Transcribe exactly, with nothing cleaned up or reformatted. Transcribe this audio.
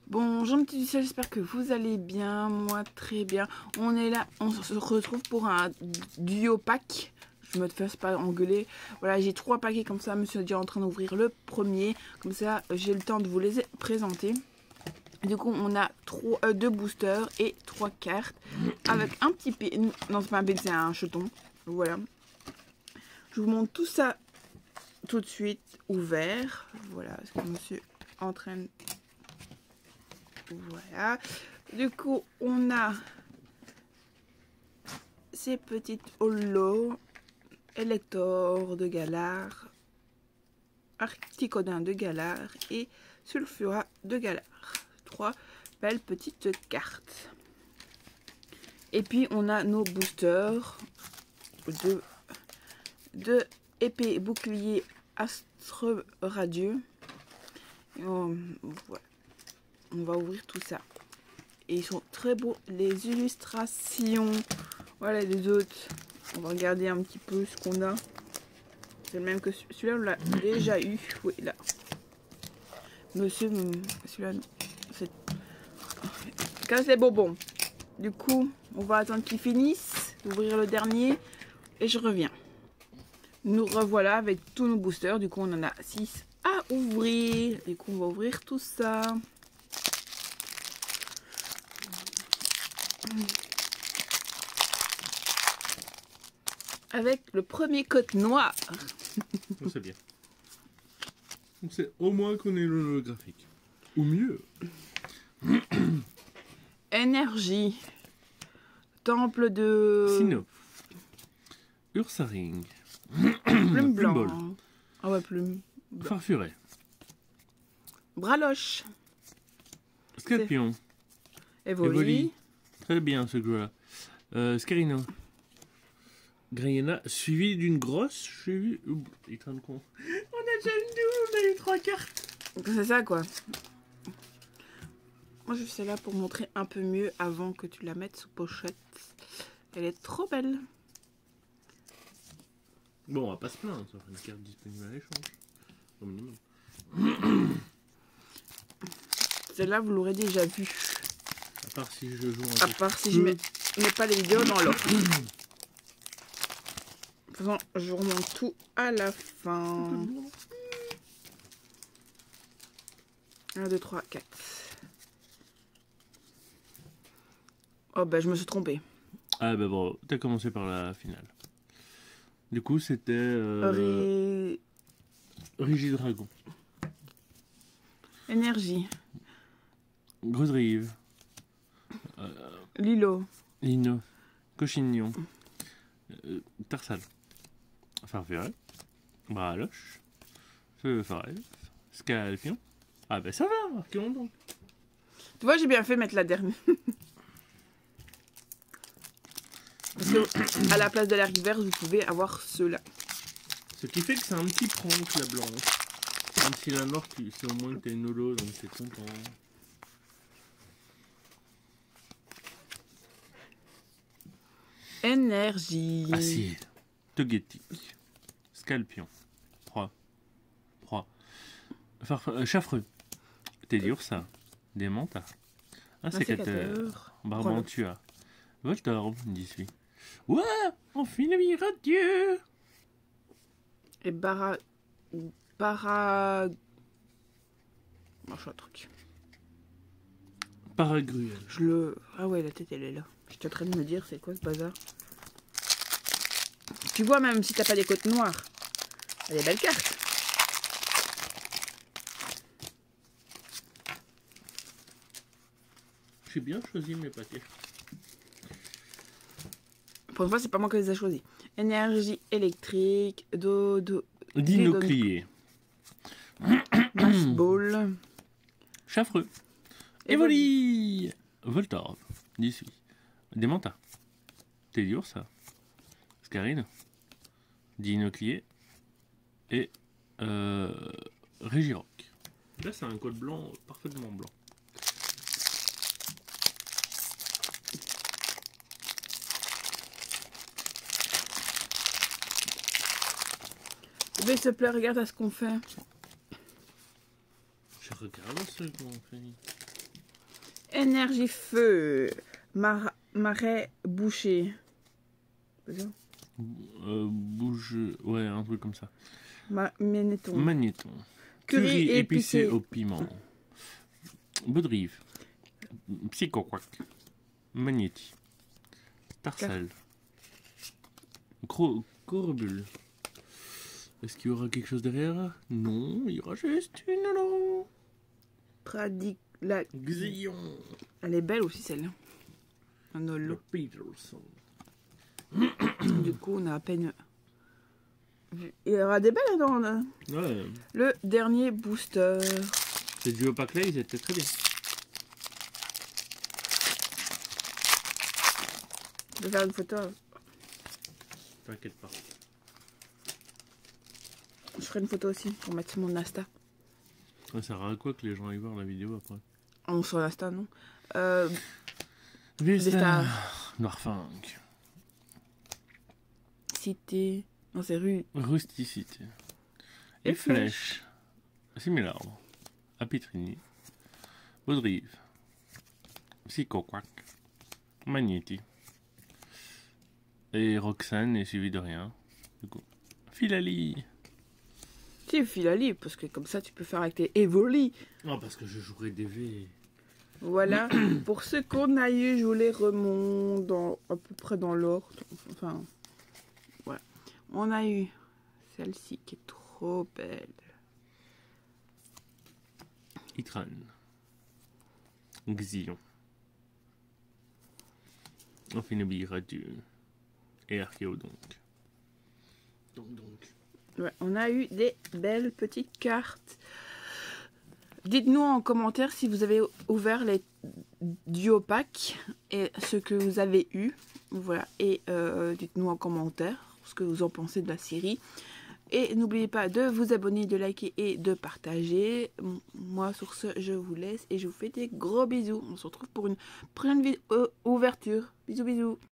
Bonjour mes petits, j'espère que vous allez bien, moi très bien. On est là, on se retrouve pour un duo pack. Je me fais pas engueuler. Voilà, j'ai trois paquets comme ça, monsieur est déjà en train d'ouvrir le premier. Comme ça, j'ai le temps de vous les présenter. Du coup, on a trois, euh, deux boosters et trois cartes avec un petit P. Non, c'est pas un P, c'est un jeton. Voilà. Je vous montre tout ça tout de suite ouvert. Voilà, ce que monsieur est en train de... Voilà. Du coup, on a ces petites holos. Elector de Galar. Articodin de Galar. Et Sulfura de Galar. Trois belles petites cartes. Et puis, on a nos boosters de, de épée bouclier Astre Radieux. Et on, voilà. On va ouvrir tout ça. Et ils sont très beaux, les illustrations. Voilà les autres. On va regarder un petit peu ce qu'on a. C'est le même que celui-là, on l'a déjà eu. Oui, là. Monsieur, celui-là, c'est... Casse les bonbons. Du coup, on va attendre qu'ils finissent d'ouvrir le dernier. Et je reviens. Nous revoilà avec tous nos boosters. Du coup, on en a six à ouvrir. Du coup, on va ouvrir tout ça. Avec le premier code noir. C'est bien. C'est au moins qu'on ait le graphique. Ou mieux. Énergie. Temple de... Sino. Ursaring. Plume blanc. Ball. Ah ouais, plume. Farfuret. Braloche. Scorpion. Evoli. Evoli. Très bien ce jeu-là. Euh, Scarino. Grayena, suivi d'une grosse suivi. Ouh, il traîne con. On a déjà une double, on a eu trois cartes. C'est ça quoi. Moi je fais celle-là pour montrer un peu mieux avant que tu la mettes sous pochette. Elle est trop belle. Bon, on va pas se plaindre, ça fait une carte disponible à l'échange. Au minimum. Celle-là vous l'aurez déjà vue. À part si je joue un À part si je mets, mets pas les vidéos dans l'ordre. De toute façon, je remonte tout à la fin. un, deux, trois, quatre. Oh bah je me suis trompée. Ah bah bon, t'as commencé par la finale. Du coup c'était... Euh, Ré... Rigidragon. Énergie. Grosse-Rive. Euh, Lilo. Lino. Cochignon. Euh, Tarsal. Farfuret. Braloche. Feu Forêt. Scalpion. Ah ben ça va, marquons donc. Tu vois, j'ai bien fait mettre la dernière. Parce que à la place de l'air vert, vous pouvez avoir ceux-là. Ce qui fait que c'est un petit prank la blanche. Même si la noire, c'est au moins que t'as une holo, donc t'es content. Énergie. Acier. Togetic. Scalpion. Proie. Proie. Farf... Euh, Chaffreux. Teddiursa. Démenta. Insécateur. Barbantua. Voltorb. dix-huit. Ouah, on finit radieux. Et bara... Bara... Bon, je suis un truc. Paragruel. Je le... Ah ouais, la tête, elle est là. J'étais en train de me dire, c'est quoi ce bazar? Tu vois, même si t'as pas des côtes noires, elle est belle carte. J'ai bien choisi mes paquets. Pour une fois, c'est pas moi qui les ai choisis. Énergie électrique, dodo... Dinoclier. Mass Ball. Chaffreux. Evoli. Voltorb. dix-huit. Démenta. Teddiursa. Scarino. Dinoclier. Et euh, Régiroc. Là, c'est un code blanc, parfaitement blanc. S'il te plaît, regarde à ce qu'on fait. Je regarde ce qu'on fait. Énergie feu. Mar marais bouché. C'est ça? Euh, bouge... Ouais, un truc comme ça. Ma Magnéton. Magnéton. Curry Curry épicé épicé. au piment. Baudrive. Psychoquac. Magnéti. Tarsal. Cro Corobule. Est-ce qu'il y aura quelque chose derrière? Non, il y aura juste une non. Pradic... La... Xillon. Elle est belle aussi celle-là. Un holo. Peterson. Du coup, on a à peine vu. Il y aura des belles dans le, Ouais. le dernier booster. C'est du opaque là, ils étaient très bien. Je vais faire une photo. T'inquiète pas. Je ferai une photo aussi pour mettre sur mon Insta. Ça sert à quoi que les gens aillent voir la vidéo après? On sur l'Insta, non euh, Vista. Noirfang. Cité. Non, c'est rue. Rusticité. Et, Et flèche. Similar. Apitrini. Baudrive. Psychoquac. Magnéti. Et Roxane est suivi de rien. Du coup. Filali. C'est Filali, parce que comme ça, tu peux faire avec tes Evoli. Non, parce que je jouerai des V. Voilà. Pour ceux qu'on a eu, je vous les remonte dans, à peu près dans l'ordre. Enfin, voilà. On a eu celle-ci qui est trop belle. Itran. Xillon. Ophinobie Radio. Et Archéodonte. Donc, donc. Ouais, on a eu des belles petites cartes. Dites-nous en commentaire si vous avez ouvert les duopacks et ce que vous avez eu. Voilà. Et euh, dites-nous en commentaire ce que vous en pensez de la série. Et n'oubliez pas de vous abonner, de liker et de partager. Moi, sur ce, je vous laisse et je vous fais des gros bisous. On se retrouve pour une prochaine vidéo ouverture. Bisous, bisous.